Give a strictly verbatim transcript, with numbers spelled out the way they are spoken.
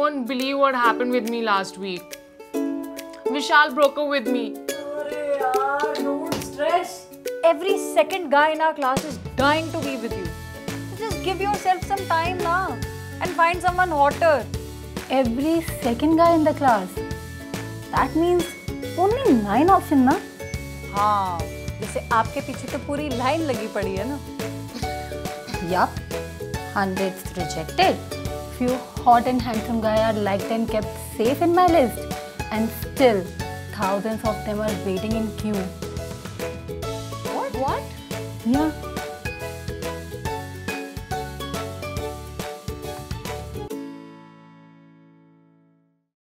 won't believe what happened with me last week. Vishal broke up with me. Arey yaar, don't stress. Every second guy in our class is dying to be with you. So just give yourself some time now and find someone hotter. Every second guy in the class. That means only nine options, na? हाँ, जैसे आपके पीछे तो पूरी line लगी पड़ी है ना? Yup. Hundreds rejected. Few hot and handsome guys are liked and kept safe in my list. And still, thousands of them are waiting in queue. What? What? Yeah.